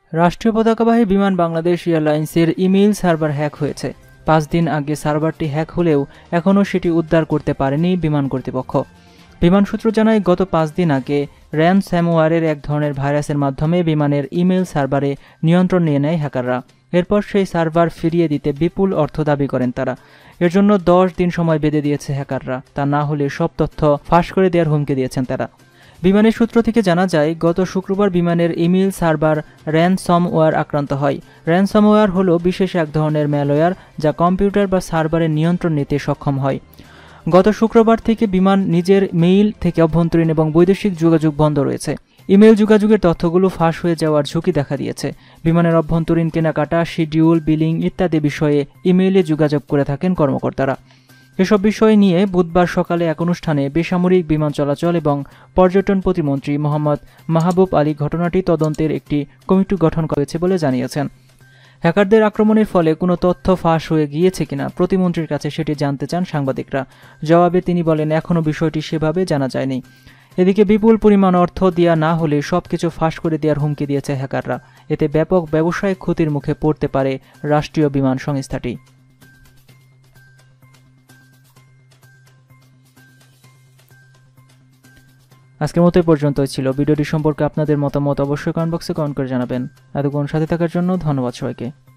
রাষ্ট্রীয় পতাকাবাহী বিমান বাংলাদেশ এয়ারলাইন্সের ইমেইল সার্ভার হ্যাক হয়েছে। 5 দিন আগে সার্ভারটি হ্যাক হলেও এখনও সেটি উদ্ধার করতে পারেনি বিমান কর্তৃপক্ষ। বিমান সূত্র জানায়, গত 5 দিন আগে র্যানসমওয়্যারের এক ধরনের ভাইরাসের মাধ্যমে বিমানের ইমেইল সার্ভারে নিয়ন্ত্রণ নিয়ে নেয় হ্যাকাররা। এরপর সেই সার্ভার ফিরিয়ে দিতে বিপুল অর্থ দাবি করেন তারা। এর জন্য 10 দিন সময় বেঁধে দিয়েছে হ্যাকাররা। তা না হলে সব তথ্য ফাঁস করে দেওয়ার হুমকি দিয়েছেন তারা। বিমানের সূত্র থেকে জানা যায়, গত শুক্রবার বিমানের ইমেইল সার্ভার র্যানসমওয়্যার আক্রান্ত হয়। র্যানসমওয়্যার হলো বিশেষ এক ধরনের ম্যালওয়্যার যা কম্পিউটার বা সার্ভারের নিয়ন্ত্রণ নিতে সক্ষম হয়। গত শুক্রবার থেকে বিমান নিজের মেইল থেকে অভ্যন্তরীণ এবং বৈদেশিক যোগাযোগ বন্ধ রয়েছে। ইমেইল যোগাযোগের তথ্যগুলো ফাঁস হয়ে যাওয়ার ঝুঁকি দেখা দিয়েছে। বিমানের অভ্যন্তরীণ কেনাকাটা, শিডিউল, বিলিং ইত্যাদি বিষয়ে ইমেইলে যোগাযোগ করে থাকেন কর্মকর্তারা। এসব বিষয় নিয়ে বুধবার সকালে এক অনুষ্ঠানে বেসামরিক বিমান চলাচল এবং পর্যটন প্রতিমন্ত্রী মোহাম্মদ মাহবুব আলী ঘটনাটি তদন্তের একটি কমিটি গঠন করেছে বলে জানিয়েছেন। হ্যাকারদের আক্রমণের ফলে কোনো তথ্য ফাঁস হয়ে গিয়েছে কিনা প্রতিমন্ত্রীর কাছে সেটি জানতে চান সাংবাদিকরা। জবাবে তিনি বলেন, এখনও বিষয়টি সেভাবে জানা যায়নি। এদিকে বিপুল পরিমাণ অর্থ দেওয়া না হলে সবকিছু ফাঁস করে দেওয়ার হুমকি দিয়েছে হ্যাকাররা। এতে ব্যাপক ব্যবসায়িক ক্ষতির মুখে পড়তে পারে রাষ্ট্রীয় বিমান সংস্থাটি। আজকের মতো পর্যন্তই ছিল। ভিডিওটি সম্পর্কে আপনাদের মতামত অবশ্যই কমেন্ট বক্সে কমেন্ট করে জানাবেন। এতক্ষণ সাথে থাকার জন্য ধন্যবাদ সবাইকে।